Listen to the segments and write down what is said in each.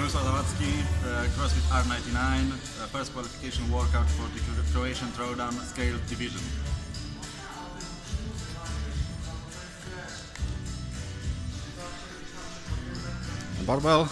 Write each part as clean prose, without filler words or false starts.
Mirosław Zawadzki, CrossFit R99, first qualification workout for the Croatian Throwdown Scale Division. Barbell.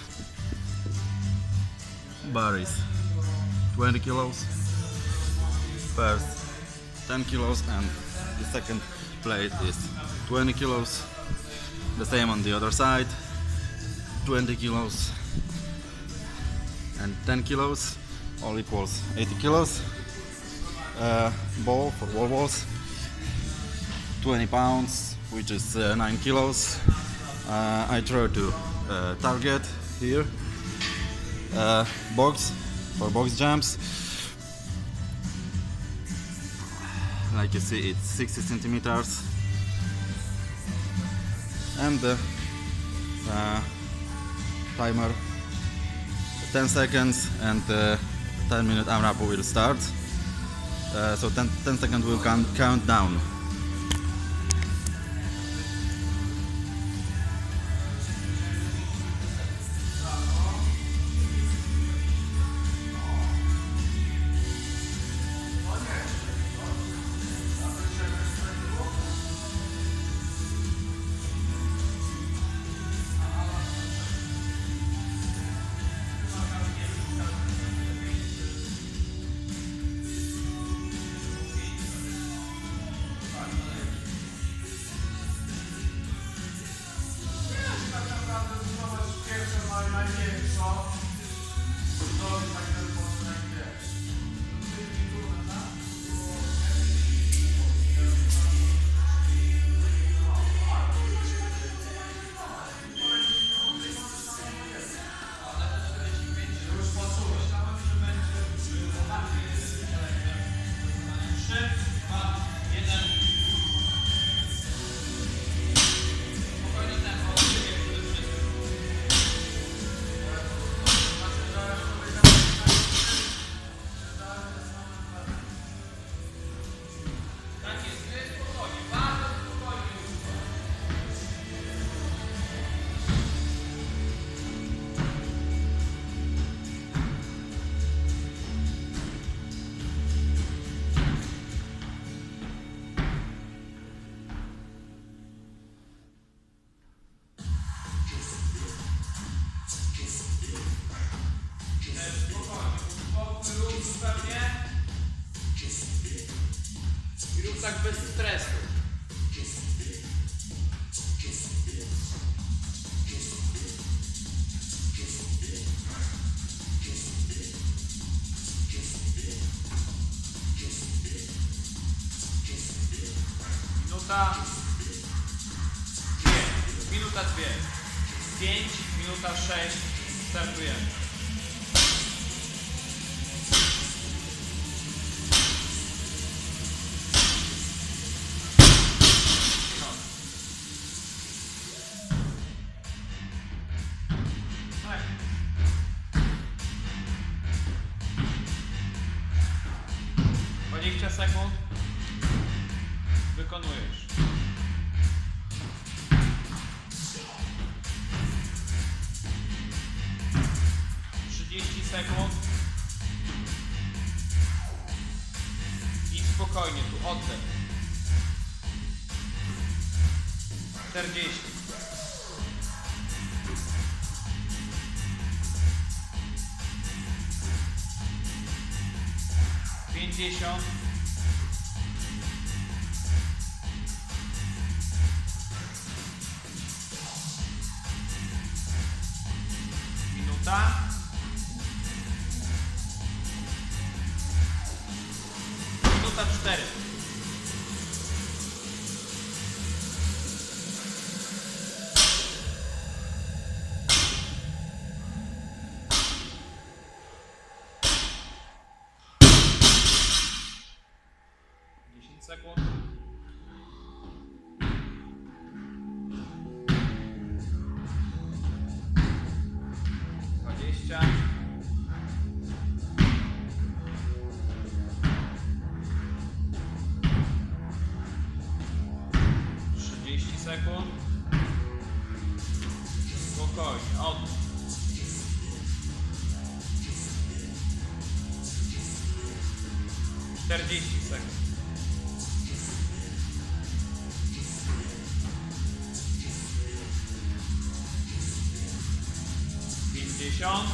Bar is 20 kilos. First 10 kilos and the second plate is 20 kilos. The same on the other side. 20 kilos and 10 kilos, all equals 80 kilos. Ball for wall balls, 20 pounds, which is 9 kilos. I throw to target here. Box for box jumps. Like you see, it's 60 centimeters. And the timer 10 seconds and 10-minute AMRAP will start. So 10 seconds will count down. I rób tak bez stresu. Minuta 2. 5, minuta 6. Startujemy. Sekund wykonujesz. 30 sekund i spokojnie tu oddech. 40. 50. Minuta. Minuta 4. Sekund. 20. 30 sekund. Spokojnie, oddech. 40 sekund. 50.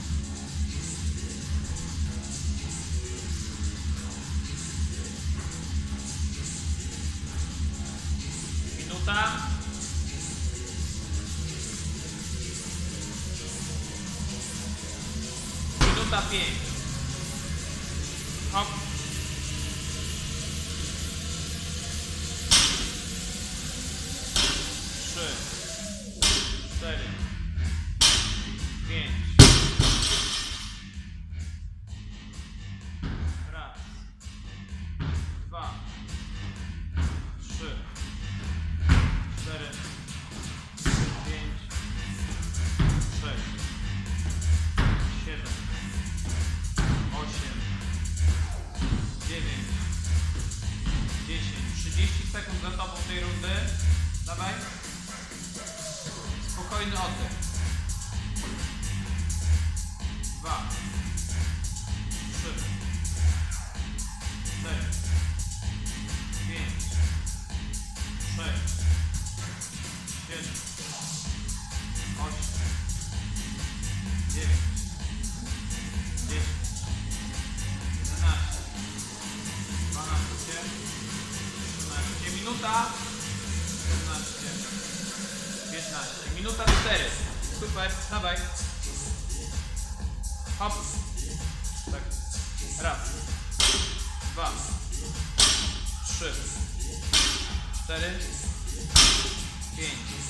Minuta. Minuta 5. Hop. 3, 4, 5. Raz, 2, 3, 4, 5, 6, 7, 8, 9, 10. 30 sekund za tobą tej rundy. Dawaj. Spokojny oddech. 2, 3, 4, 5, 6, 7, 8, 9, 10, 11, 12, 13, minuta, 14, 15, minuta 4. Super, dawaj. Hop. Tak. Raz, 2, 3, 4, 5.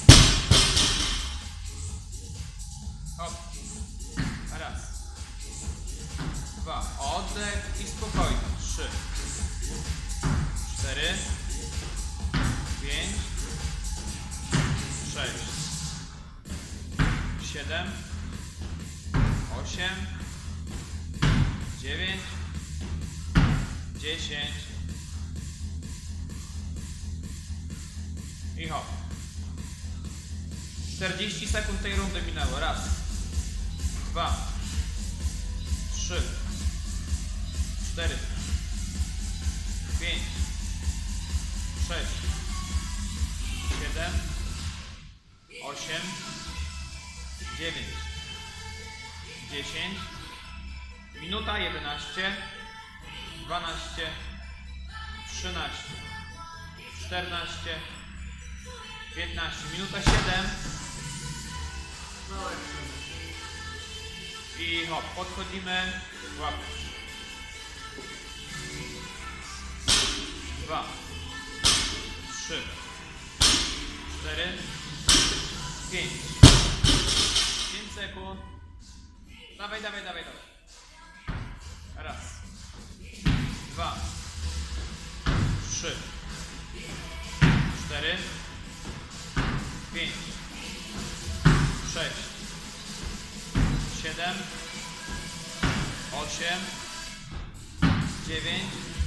Hop. Raz, 2. Oddech i spokojnie. 3, 4, 5, 6, 7, 8, 9, 10 i hop. 40 sekund tej rundy minęło. Raz, 2, 3, 4, 5, 6, 7, 8, 9, 10, minuta 11, 12, 13, 14, 15, minuta 7 i hop, podchodzimy, łapy. 2, 3, 4, 5. 5 sekund. Dawaj, dawaj, dawaj, dawaj. Raz, 2, 3, 4, 5, 6, 7, 8, 9,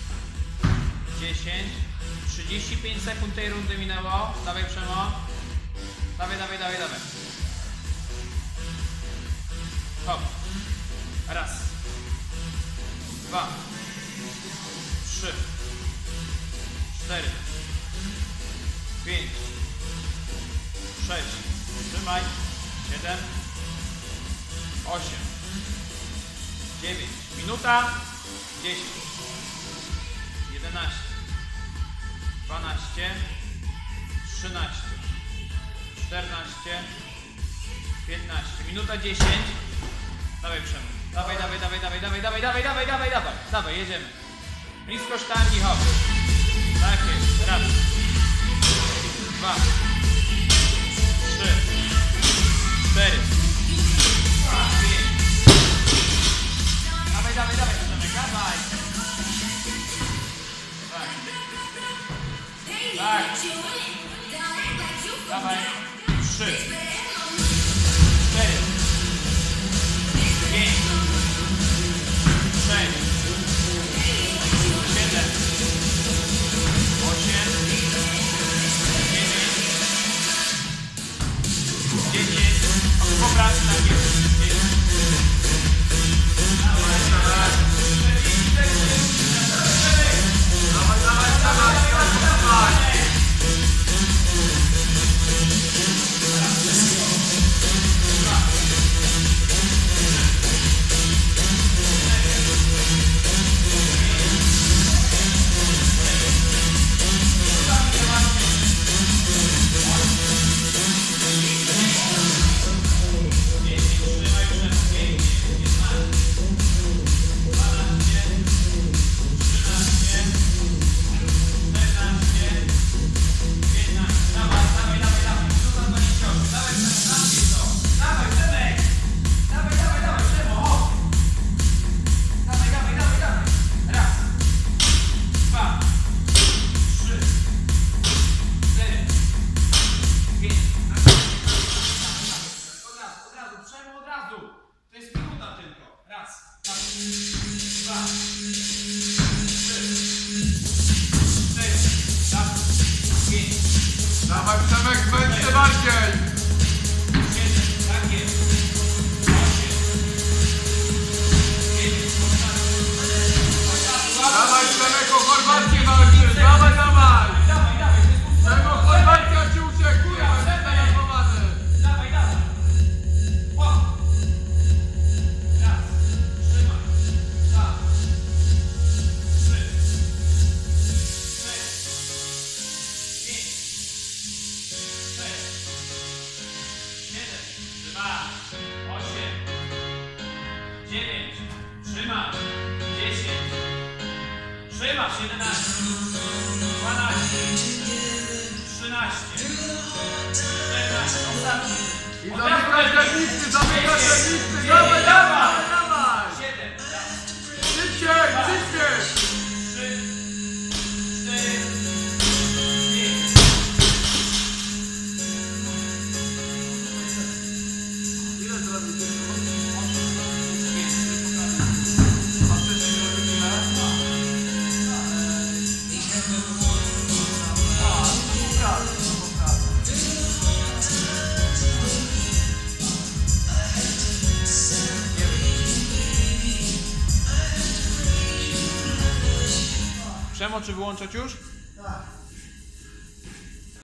10. 35 sekund tej rundy minęło. Dawaj, Przemo. Dawaj, dawaj, dawaj, dawaj. Hop. Raz, 2, 3, 4, 5, 6, trzymaj, 7, 8, 9, minuta, 10, 11, 12, 13, 14, 15, minuta 10. Dawaj, Przemo. Dawaj, dawaj, dawaj, dawaj, dawaj, dawaj, dawaj, dawaj, dawaj, dawaj, dawaj, jedziemy. Blisko sztangi, hop. Tak jest. Raz, 2, 3, 4, 5. Dawaj, dawaj, dawaj, Przemek, dawaj. Tak. Tak. Dawaj. 3, 4, 5, 6, 7, 8, 9, 10. Popraw na 10. Dawaj, dawaj. 5. Od razu, Przemo, od razu. To jest minuta tylko. Raz, dwa, 3, 4, 5. Dawaj Przemek, będzie bardziej! 7, tak jest. 8, 9, Dawaj Przemek, o Chorwację walczysz! Dawaj, dawaj! Dawaj, Czego Chorwacja ci uciekuje? Będzie zdenerwowany! dawaj. Łap. Raz, trzymaj. 2, 3, 4, 5, 6, 7, 8, 9, trzymasz, 10, trzymasz, 11, 12, 13, 14, ostatni. I zamykaj te listy, zamykaj te listy! Dawaj, dawaj, dawaj! 7, Szybciej, szybciej! 3, 4, 5. Ile zrobicie? Przemo, czy wyłączać już?